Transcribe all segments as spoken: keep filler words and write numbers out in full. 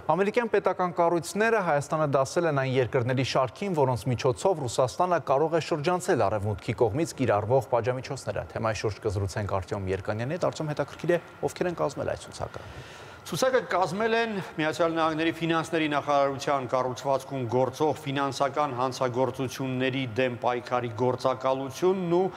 Ամերիկյան պետական կառույցները Հայաստանը դասել են այն երկրների շարքին, որոնց միջոցով Ռուսաստանը կարող է շրջանցել Արևմուտքի կողմից կիրառվող պատժամիջոցները։ Թեմայի շուրջ կզրուցենք Արտյոմ Երկանյանի հետ։ Արտյոմ, հետաքրքիր է, ովքեր են կազմել այդ ցուցակը։ Ցուցակը կազմել են Միացյալ Նահանգների ֆինանսների նախարարության կառուցվածքում գործող ֆինանսական հանցագործությունների դեմ պայքարի գործակալությունն ու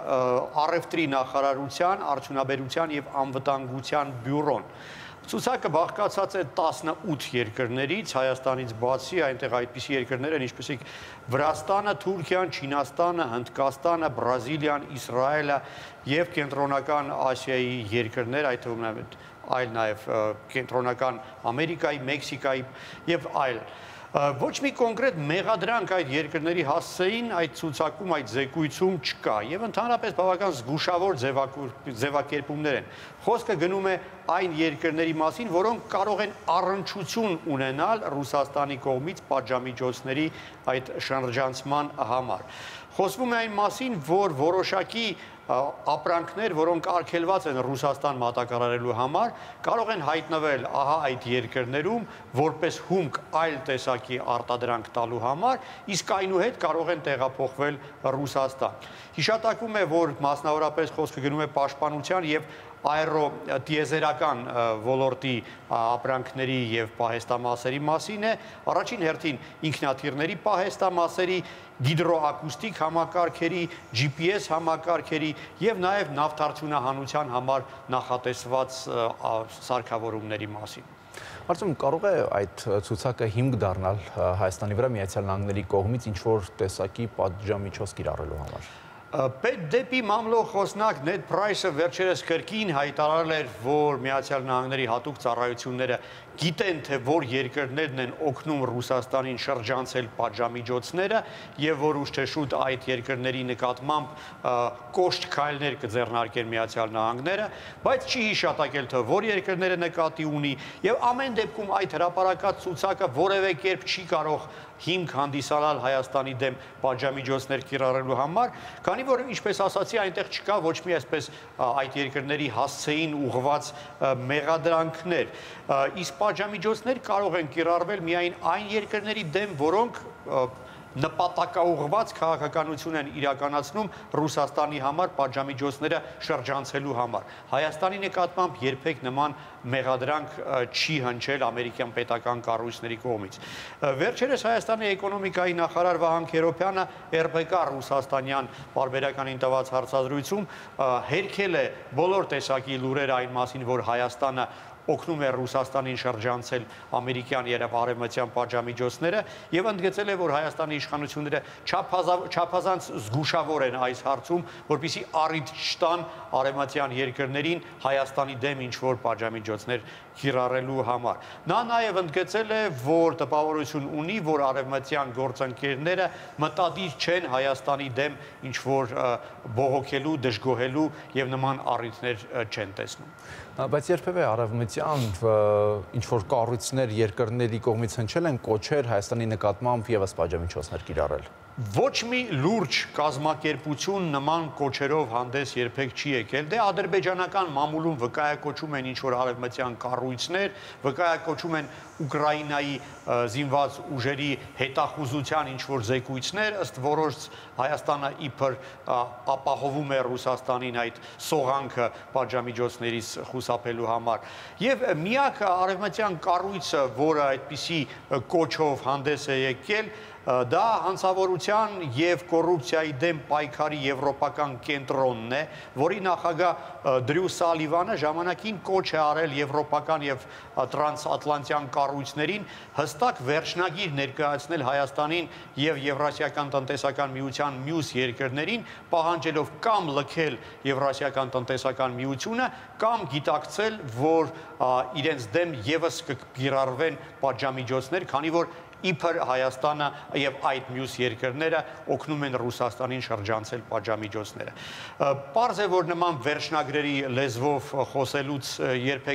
առևտրի նախարարության, արդյունաբերության եւ անվտանգության բյուրոն։ Ցուցակը բաղկացած է տասնութ երկրներից, Հայաստանից բացի, այնտեղ այդպիսի երկրներ են, ինչպիսիք Վրաստանը, Թուրքիան, Չինաստանը, Հնդկաստանը, Բրազիլիան, Իսրայելը եւ Կենտրոնական Ասիայի երկրներ, այդ թվում այլ նաև Կենտրոնական Ամերիկայի, Մեքսիկայի եւ այլ։ Ոչ մի կոնկրետ մեղադրանք այդ երկրների հասցեին այդ ցուցակում, այդ զեկույցում չկա եւ ընդհանրապես բավական զգուշավոր ձևակերպումներ են։ Խոսքը գնում է այն երկրների մասին, որոնք կարող են առնչություն ունենալ Ռուսաստանի կողմից պատժամիջոցների այդ շրջանցման համար։ Խոսվում է այն մասին, որ որոշակի ապրանքներ, որոնք արգելված են Ռուսաստան մատակարարելու համար, կարող են հայտնվել ահա այդ երկրներում որպես հումք այլ տեսակի արտադրանք տալու համար, իսկ այնուհետ կարող են տեղափոխվել Ռուսաստան։ Հիշատակվում է, որ մասնավորապես խոսքը գնում է պաշտպանության եւ աերոտիեզերական ոլորտի ապրանքների եւ պահեստամասերի մասին է, առաջին հերթին ինքնաթիռների պահեստամասերի, գիդրոակուստիկ համակարգերի, G P S համակարգերի եւ նաեւ նավթարդյունահանության համար նախատեսված սարքավորումների մասին։ Արտյոմ, կարող է այդ ցուցակը հիմք դառնալ Հայաստանի վրա Միացյալ Նահանգների կողմից ինչ-որ տեսակի պատժամիջոց կիրառելու համար։ Պետդեպի մամլոյ խոսնակ Նեդ Պրայսը վերջերս կրկին հայտարարել էր, որ Միացյալ Նահանգների հատուկ ծառայությունները գիտեն, թե որ երկրներն են օգնում Ռուսաստանին շրջանցել պատժամիջոցները եւ որ ուշ թե շուտ այդ երկրների նկատմամբ կոշտ քայլեր կձեռնարկեն Միացյալ Նահանգները, բայց չի հիշատակել, թե որ երկրները նկատի ունի եւ ամեն դեպքում այդ հրապարակած ցուցակը որևէ կերպ չի կարող հիմք հանդիսանալ Հայաստանի դեմ պատժամիջոցներ կիրառելու համար, քանի որ ինչպես ասացի, այնտեղ չկա ոչ մի այսպես այդ երկրների հասցեին ուղղված մեղադրանքներ, իսկ պատժամիջոցներ կարող են կիրառվել միայն այն երկրների դեմ, որոնք նպատակաուղղված քաղաքականություն են իրականացնում Ռուսաստանի համար պատժամիջոցները շրջանցելու համար։ Հայաստանի նկատմամբ երբեք նման մեղադրանք չի հնչել ամերիկյան պետական կառույցների կողմից։ Վերջերս Հայաստանի էկոնոմիկայի նախարար Վահան Քերոբյանը R B K ռուսաստանյան պարբերականին տված հարցազրույցում հերքել է բոլոր տեսակի լուրեր այն մասին, որ Հայաստանը օգնում է Ռուսաստանին շրջանցել ամերիկյան եւ արևմտյան պատժամիջոցները եւ ընդգծել է, որ Հայաստանի իշխանությունները չափազանց զգուշավոր են այս հարցում, որպեսզի առիթ չտան արևմտյան երկրներին Հայաստանի դեմ ինչ-որ պատժամիջոցներ կիրառելու համար։ Նա նաեւ ընդգծել է, որ տպավորություն ունի, որ արևմտյան գործընկերները մտադիր չեն Հայաստանի դեմ ինչ-որ բողոքելու, դժգոհելու եւ նման առիթներ չեն տեսնում։ Բայց երբևէ արևմտյան ինչ-որ կառույցներ երկրների կողմից հնչել են կոչեր Հայաստանի նկատմամբ եւս պատժամիջոցներ կիրառել։ Ոչ մի լուրջ կազմակերպություն նման կոչերով հանդես երբեք չի եկել։ Դե ադրբեջանական մամուլում վկայակոչում են ինչ-որ արևմտյան կառույցներ, վկայակոչում են Ուկրաինայի զինված ուժերի հետախուզության ինչ-որ զեկույցներ, ըստ որոնց Հայաստանը իբր ապահովում է Ռուսաստանին այդ սողանքը պատժամիջոցներից խուսափելու համար։ Եվ միակ արևմտյան կառույցը, որը այդպիսի կոչով հանդես է եկել, դա հանցավորության եւ կոռուպցիայի դեմ պայքարի եվրոպական կենտրոնն է, որի նախագահ Դրյու Սալիվանը ժամանակին կոչ է արել եվրոպական եւ տրանսատլանտյան կառույցներին հստակ վերջնագիր ներկայացնել Հայաստանին եւ Եվրասիական տնտեսական միության մյուս երկրներին, պահանջելով կամ լքել Եվրասիական տնտեսական միությունը, կամ գիտակցել, որ իրենց դեմ եւս կկիրառվեն պատժամիջոցներ, քանի որ իբր Հայաստանը եւ այդ մյուս երկրները օգնում են Ռուսաստանին շրջանցել պատժամիջոցները։ Պարզ է, որ նման վերջնագրերի լեզվով խոսելուց երբեք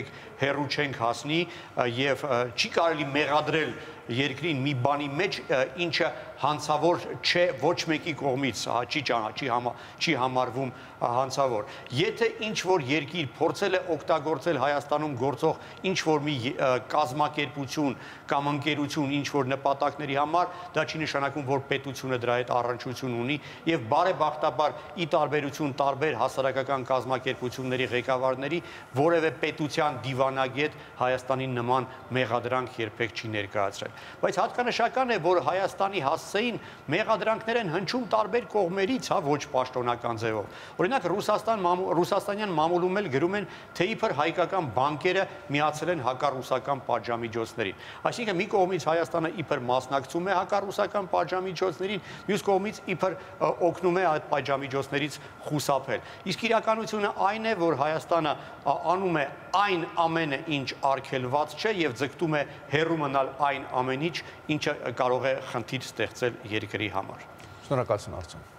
հեռու չենք հասնի եւ չի կարելի մեղադրել երկրին մի բանի մեջ, ինչը հանցավոր չէ ոչ մեկի կողմից, չի ճանա, չի համա, չի համարվում հանցավոր։ Եթե ինչ որ երկիր փորձել է օգտագործել Հայաստանում գործող ինչ որ մի կազմակերպություն կամ ընկերություն ինչ որ նպատակների համար, դա չի նշանակում, որ պետությունը դրա հետ առնչություն ունի եւ բարեբախտաբար ի տարբերություն տարբեր հասարակական կազմակերպությունների ղեկավարների որևէ պետության դիվանագետ Հայաստանի նման մեղադրանք երբեք չի ներկայացրել։ Բայց հատկանշական է, որ Հայաստանի հասցեին մեղադրանքներ են հնչում տարբեր կողմերից, հա, ոչ պաշտոնական ձևով։ Օրինակ Ռուսաստան ռուսաստանյան մամուլում էլ գրում են, թե իբր հայկական բանկերը միացել են հակառուսական պատժամիջոցներին։ Այսինքն մի կողմից Հայաստանը իբր մասնակցում է հակառուսական պատժամիջոցներին, մյուս կողմից իբր օգնում է այդ պատժամիջոցներից խուսափել։ Իսկ իրականությունը այն է, որ Հայաստանը անում է այն ամենը, ինչ արգելված չէ եւ ձգտում է հեռու մնալ այն ամենից, ինչը կարող է խնդիր ստեղծել երկրի համար։ Շնորհակալություն, Արծուն։